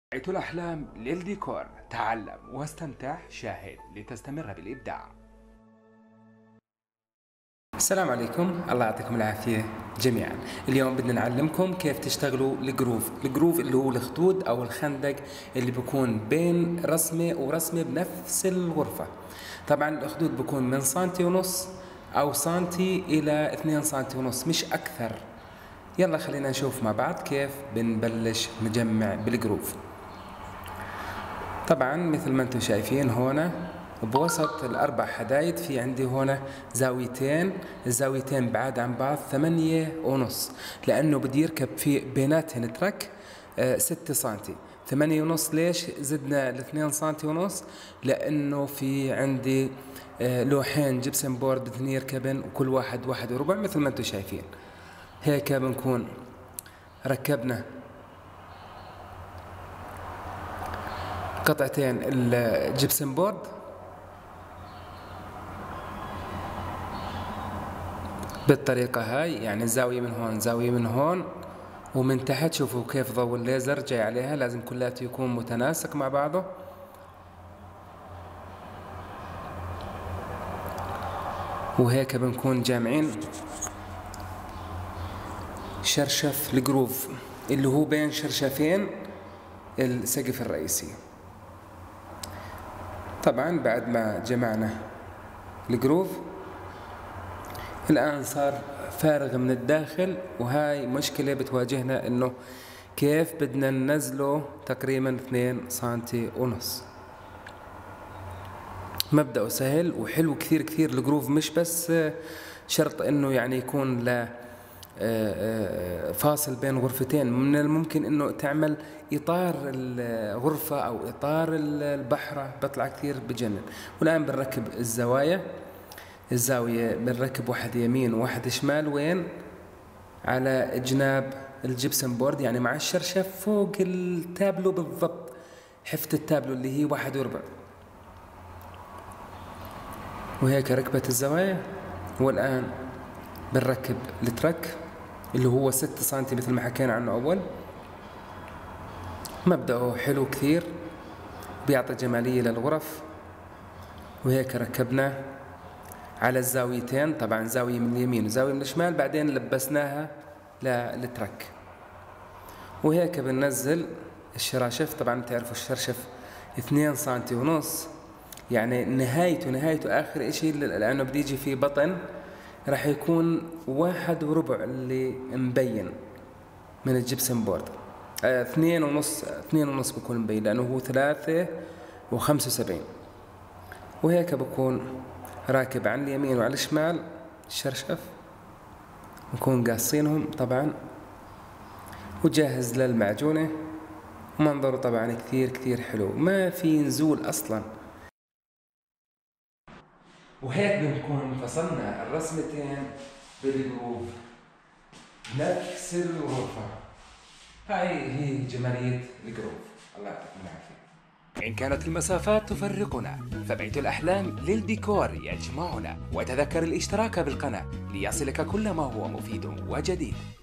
بيت الأحلام للديكور. تعلم واستمتع، شاهد لتستمر بالإبداع. السلام عليكم، الله يعطيكم العافية جميعا. اليوم بدنا نعلمكم كيف تشتغلوا الجروف اللي هو الخدود او الخندق اللي بيكون بين رسمة ورسمة بنفس الغرفة. طبعا الخدود بيكون من سنتي ونص او سنتي الى 2 سنتي ونص، مش اكثر. يلا خلينا نشوف مع بعض كيف بنبلش نجمع بالجروف. طبعا مثل ما انتم شايفين هنا بوسط الأربع حدايد في عندي هنا زاويتين، الزاويتين بعاد عن بعض 8.5، لأنه بدي يركب في بيناتهن ترك 6 سنتي. 8.5 ليش زدنا ل2 سنتي ونص؟ لأنه في عندي لوحين جبسن بورد بدهن يركبن، وكل واحد 1.25 مثل ما انتم شايفين. هيك بنكون ركبنا قطعتين الجبسن بورد بالطريقة هاي، يعني زاوية من هون زاوية من هون، ومن تحت شوفوا كيف ضوء الليزر جاي عليها، لازم كلاته يكون متناسق مع بعضه. وهيك بنكون جامعين شرشف الجروف اللي هو بين شرشفين السقف الرئيسي. طبعا بعد ما جمعنا الجروف الآن صار فارغ من الداخل، وهاي مشكلة بتواجهنا انه كيف بدنا ننزله تقريبا 2 سنتي ونص. مبدأه سهل وحلو كثير كثير الجروف، مش بس شرط انه يعني يكون لا فاصل بين غرفتين، من الممكن انه تعمل اطار الغرفة او اطار البحرة، بيطلع كثير بجنن. والان بنركب الزاوية بنركب واحد يمين وواحد شمال، وين؟ على جناب الجبسن بورد، يعني مع الشرشف فوق التابلو بالضبط، حفة التابلو اللي هي 1.25. وهيك ركبت الزوايا. والآن بنركب الترك اللي هو 6 سنتي مثل ما حكينا عنه أول. مبدأه حلو كثير، بيعطي جمالية للغرف. وهيك ركبنا على الزاويتين، طبعا زاوية من اليمين وزاوية من الشمال، بعدين لبسناها للترك. وهيك بننزل الشراشف. طبعا تعرفوا الشرشف 2 سنتي ونص، يعني نهايته آخر اشي، لأنه بدي يجي في بطن راح يكون 1.25 اللي مبين من الجبسن بورد. 2.5 بكون مبين، لأنه هو 3.75. وهيك بكون راكب عن اليمين وعلى الشمال الشرشف، نكون قاصينهم طبعا، وجاهز للمعجونة. ومنظره طبعا كثير كثير حلو، ما في نزول أصلا. وهيك بنكون فصلنا الرسمتين بالجروف نفس الغرفة. هاي هي جمالية الجروف. الله يعطيكم العافية. إن كانت المسافات تفرقنا، فبيت الأحلام للديكور يجمعنا. وتذكر الاشتراك بالقناة ليصلك كل ما هو مفيد وجديد.